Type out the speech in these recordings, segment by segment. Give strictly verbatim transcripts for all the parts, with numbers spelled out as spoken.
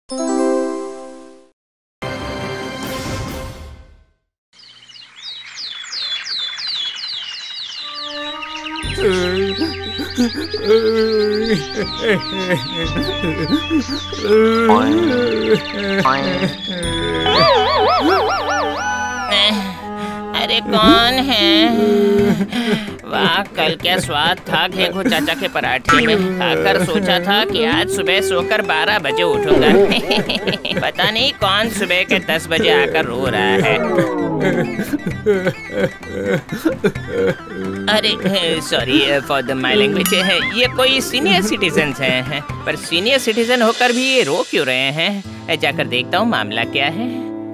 अरे कौन है? वाह, कल क्या स्वाद था घेघो चाचा के पराठे में। खाकर सोचा था कि आज सुबह सोकर बारह बजे उठूंगा। पता नहीं कौन सुबह के दस बजे आकर रो रहा है। अरे sorry for the my language. ये कोई सीनियर सिटीजन हैं, पर सीनियर सिटीजन होकर भी ये रो क्यों रहे हैं? जाकर देखता हूँ मामला क्या है।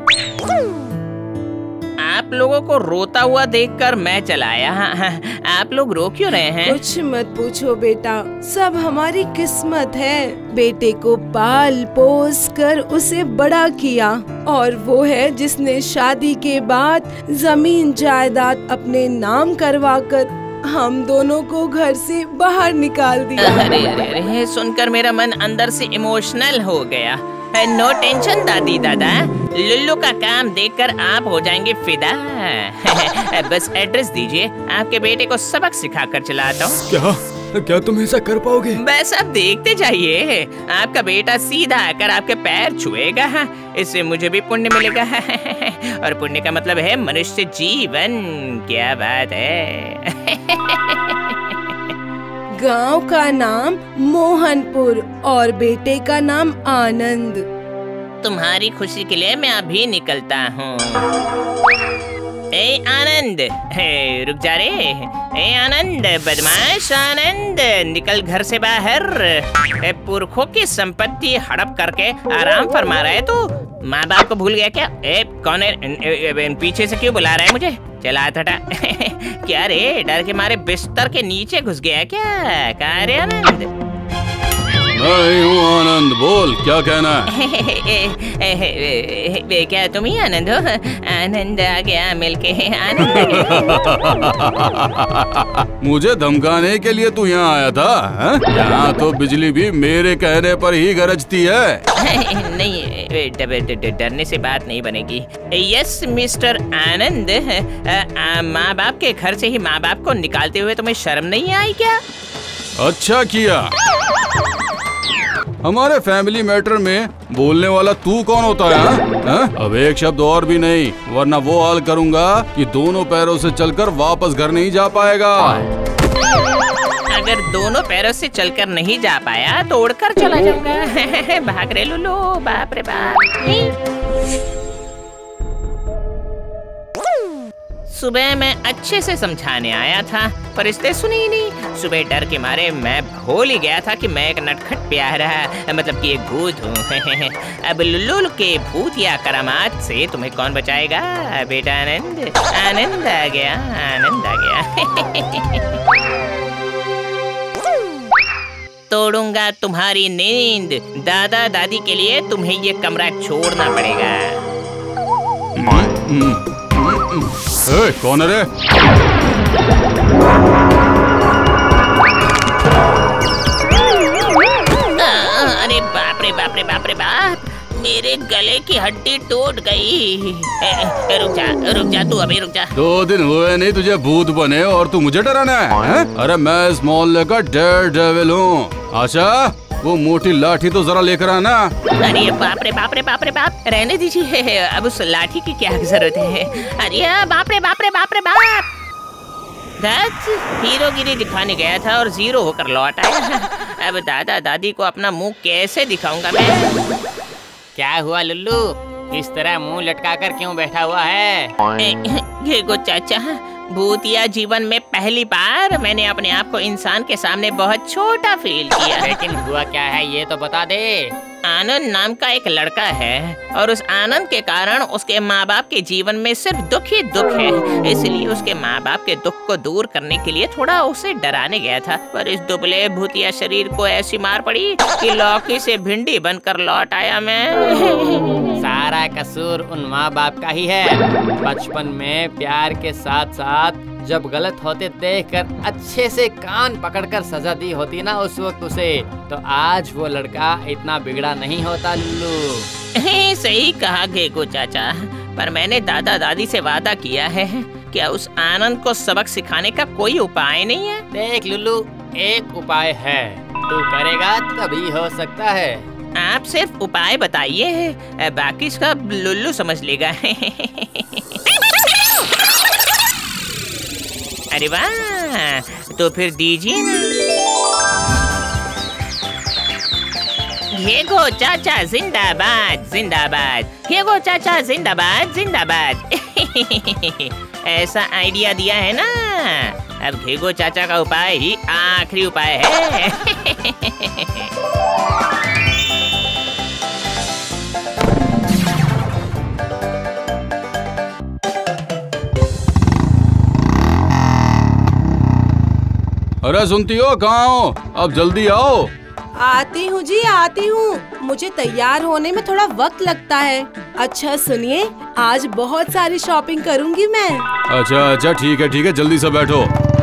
आप लोगों को रोता हुआ देखकर मैं चला आया। आप लोग रो क्यों रहे हैं? कुछ मत पूछो बेटा, सब हमारी किस्मत है। बेटे को पाल पोस कर उसे बड़ा किया, और वो है जिसने शादी के बाद जमीन जायदाद अपने नाम करवा कर हम दोनों को घर से बाहर निकाल दिया। अरे अरे अरे, सुनकर मेरा मन अंदर से इमोशनल हो गया। नो टेंशन दादी दादा, लुल्लू का काम देखकर आप हो जाएंगे फिदा। बस एड्रेस दीजिए, आपके बेटे को सबक सिखा कर चलाता हूँ। क्या क्या तुम ऐसा कर पाओगे? बस अब देखते जाइए, आपका बेटा सीधा आकर आपके पैर छुएगा, इससे मुझे भी पुण्य मिलेगा। और पुण्य का मतलब है मनुष्य जीवन। क्या बात है। गांव का नाम मोहनपुर और बेटे का नाम आनंद। तुम्हारी खुशी के लिए मैं अभी निकलता हूँ। ए आनंद, हे रुक जा रे। ए आनंद, बदमाश आनंद, निकल घर से बाहर। ए, पुरखों की संपत्ति हड़प करके आराम फरमा रहा है तू। माँ बाप को भूल गया क्या? ए कौन है? ए, ए, पीछे से क्यों बुला रहा है मुझे? चला हटा। क्या रे, डर के मारे बिस्तर के नीचे घुस गया क्या? कहाँ रे आनंद? मैं हूँ आनंद, बोल क्या कहना है? क्या तुम ही आनंद हो? आनंद आ गया मिलके, आनंद आ गया। मुझे धमकाने के लिए तू यहाँ आया था? यहाँ तो बिजली भी मेरे कहने पर ही गरजती है। नहीं, डरने से बात नहीं बनेगी। यस मिस्टर आनंद, माँ बाप के घर से ही माँ बाप को निकालते हुए तुम्हें शर्म नहीं आई क्या? अच्छा किया। हमारे फैमिली मैटर में बोलने वाला तू कौन होता है? हा? अब एक शब्द और भी नहीं, वरना वो हाल करूंगा कि दोनों पैरों से चलकर वापस घर नहीं जा पाएगा। अगर दोनों पैरों से चलकर नहीं जा पाया तो उड़कर चला जाऊंगा। भाग रे लुल्लू, बाप रे बाप। सुबह मैं अच्छे से समझाने आया था, पर इसने सुनी ही नहीं। सुबह डर के मारे मैं भूल ही गया था कि मैं एक नटखट प्यारा, मतलब कि एक भूत हूँ। अब लुल्लू के भूत या करामात से तुम्हें कौन बचाएगा? बेटा आनंद, आनंद आ गया, आनंद आ गया। तोड़ूंगा तुम्हारी नींद। दादा दादी के लिए तुम्हें ये कमरा छोड़ना पड़ेगा। ए, कौन है रे? अरे बाप रे बाप रे बाप रे बाप, मेरे गले की हड्डी टूट गई। ए, ए, रुक जा रुक जा तू अभी रुक जा। दो दिन हुए नहीं तुझे भूत बने और तू मुझे डराना है, है? अरे मैं इस मोहल्ले का डेयर डेविल हूँ। आशा, वो मोटी लाठी तो जरा लेकर आना। अरे बाप रे बाप रे बाप रे बाप, रहने दीजिए, अब उस लाठी की क्या जरूरत है? अरे बाप रे बाप रे बाप रे बाप। हीरोगिरी दिखाने गया था और जीरो होकर लौट आया। अब दादा दादी को अपना मुंह कैसे दिखाऊंगा मैं? क्या हुआ लुल्लू, इस तरह मुंह लटकाकर क्यों बैठा हुआ है? घेघो चाचा, भूतिया जीवन में पहली बार मैंने अपने आप को इंसान के सामने बहुत छोटा फील किया। लेकिन हुआ क्या है ये तो बता दे। आनंद नाम का एक लड़का है, और उस आनंद के कारण उसके माँ बाप के जीवन में सिर्फ दुख ही दुख है। इसलिए उसके माँ बाप के दुख को दूर करने के लिए थोड़ा उसे डराने गया था, पर इस दुबले भूतिया शरीर को ऐसी मार पड़ी कि लौकी से भिंडी बनकर लौट आया मैं। सारा कसूर उन माँ बाप का ही है। बचपन में प्यार के साथ साथ जब गलत होते देखकर अच्छे से कान पकड़कर सजा दी होती ना उस वक्त उसे, तो आज वो लड़का इतना बिगड़ा नहीं होता लुल्लू। सही कहा घेगो चाचा, पर मैंने दादा दादी से वादा किया है, क्या उस आनंद को सबक सिखाने का कोई उपाय नहीं है? देख लुल्लू, एक उपाय है, तू करेगा तभी हो सकता है। आप सिर्फ उपाय बताइए, बाकी सब लुल्लू समझ लेगा। अरे वाह, तो फिर दीजिए ना। घेगो चाचा जिंदाबाद जिंदाबाद, घेगो चाचा जिंदाबाद जिंदाबाद। ऐसा आइडिया दिया है ना, अब घेगो चाचा का उपाय ही आखिरी उपाय है। अरे सुनती हो, कहाँ हो? अब जल्दी आओ। आती हूँ जी, आती हूँ। मुझे तैयार होने में थोड़ा वक्त लगता है। अच्छा सुनिए, आज बहुत सारी शॉपिंग करूँगी मैं। अच्छा अच्छा, ठीक है ठीक है, जल्दी से बैठो।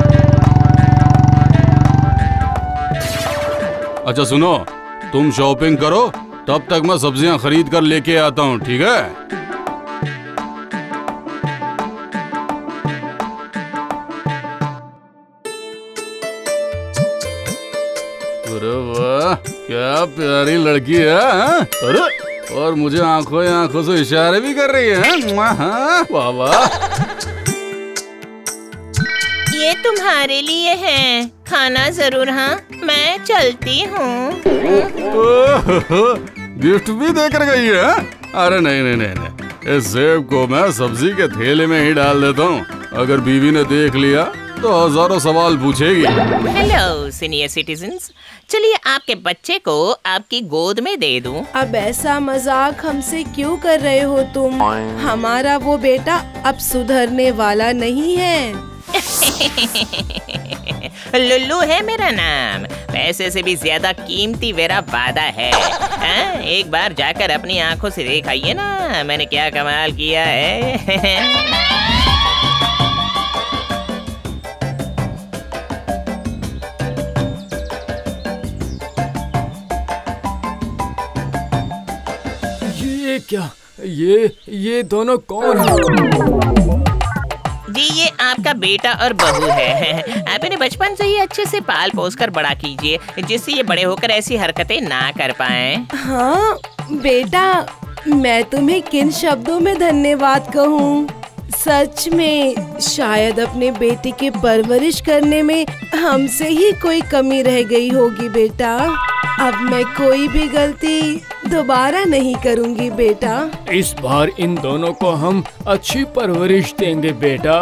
अच्छा सुनो, तुम शॉपिंग करो, तब तक मैं सब्जियाँ खरीद कर लेके आता हूँ, ठीक है? अरे वाह, क्या प्यारी लड़की है। अरे, और मुझे आंखों आंखों से इशारे भी कर रही है। वाह वाह। ये तुम्हारे लिए है, खाना जरूर। हाँ, मैं चलती हूँ। गिफ्ट भी देकर गई है। अरे नहीं नहीं नहीं नहीं, इस सेब को मैं सब्जी के थैले में ही डाल देता हूँ। अगर बीवी ने देख लिया तो हजारों सवाल पूछेगी। हेलो सीनियर सिटीजन्स, चलिए आपके बच्चे को आपकी गोद में दे दूं। अब ऐसा मजाक हमसे क्यों कर रहे हो तुम? हमारा वो बेटा अब सुधरने वाला नहीं है। लुल्लू है मेरा नाम, पैसे से भी ज्यादा कीमती मेरा वादा है। आ, एक बार जाकर अपनी आंखों से देख आइए ना, मैंने क्या कमाल किया है। ये क्या, ये ये दोनों कौन हैं? जी ये आपका बेटा और बहू है। आप इन्हें बचपन से ही अच्छे से पाल पोस कर बड़ा कीजिए, जिससे ये बड़े होकर ऐसी हरकतें ना कर पाएं। हाँ बेटा, मैं तुम्हें किन शब्दों में धन्यवाद कहूँ। सच में शायद अपने बेटे की परवरिश करने में हमसे ही कोई कमी रह गई होगी बेटा। अब मैं कोई भी गलती दोबारा नहीं करूँगी बेटा। इस बार इन दोनों को हम अच्छी परवरिश देंगे बेटा।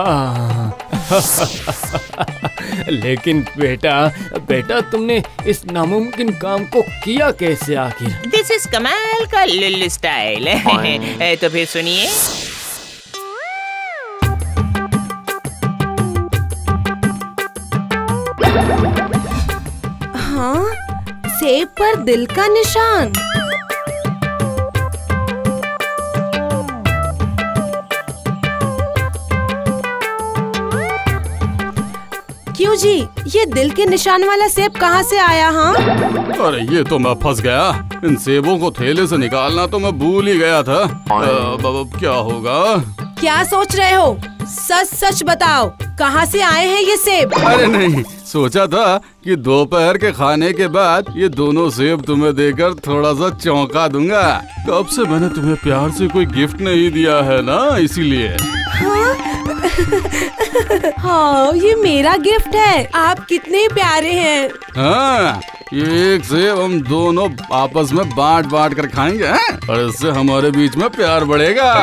लेकिन बेटा बेटा तुमने इस नामुमकिन काम को किया कैसे आखिर? दिस इज कमाल का लुल्लू स्टाइल। तो फिर सुनिए। हाँ, सेब पर दिल का निशान। क्यों जी, ये दिल के निशान वाला सेब कहाँ से आया? हाँ अरे ये तो मैं फंस गया। इन सेबों को थैले से निकालना तो मैं भूल ही गया था। अब अब क्या होगा? क्या सोच रहे हो? सच सच बताओ, कहाँ से आए हैं ये सेब? अरे नहीं, सोचा था कि दोपहर के खाने के बाद ये दोनों सेब तुम्हें देकर थोड़ा सा चौंका दूंगा। कब से मैंने तुम्हें प्यार से कोई गिफ्ट नहीं दिया है ना, इसीलिए। हाँ? हाँ, ये मेरा गिफ्ट है। आप कितने प्यारे हैं। हाँ, ये एक सेब हम दोनों आपस में बांट बांट कर खाएंगे, हैं? और इससे हमारे बीच में प्यार बढ़ेगा।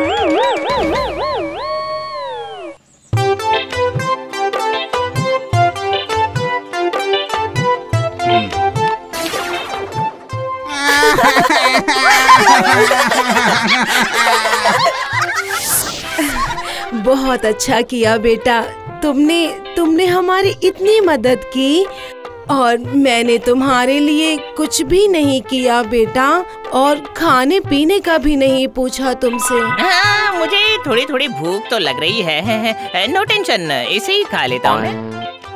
बहुत अच्छा किया बेटा, तुमने तुमने हमारी इतनी मदद की और मैंने तुम्हारे लिए कुछ भी नहीं किया बेटा। और खाने पीने का भी नहीं पूछा तुमसे। हाँ, मुझे थोड़ी थोड़ी भूख तो लग रही है। नो टेंशन, इसे ही खा लेता हूँ मैं।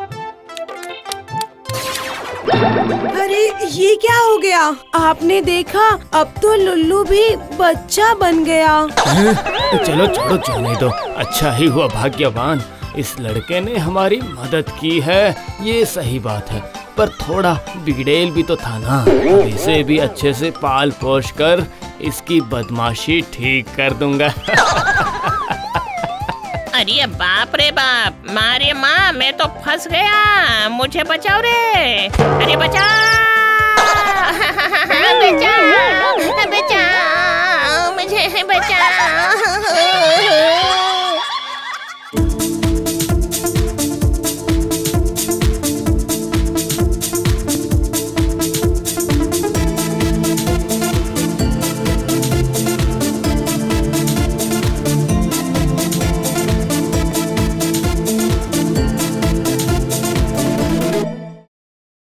अरे ये क्या हो गया? आपने देखा, अब तो लुल्लू भी बच्चा बन गया। चलो छोड़ो, जाने दो। अच्छा ही हुआ भाग्यवान, इस लड़के ने हमारी मदद की है, ये सही बात है। पर थोड़ा बिगड़ेल भी तो था ना। अब इसे भी अच्छे से पाल पोष कर इसकी बदमाशी ठीक कर दूंगा। अरे बाप रे बाप, मारे माँ, मैं तो फंस गया, मुझे बचाओ रे, अरे बचाओ।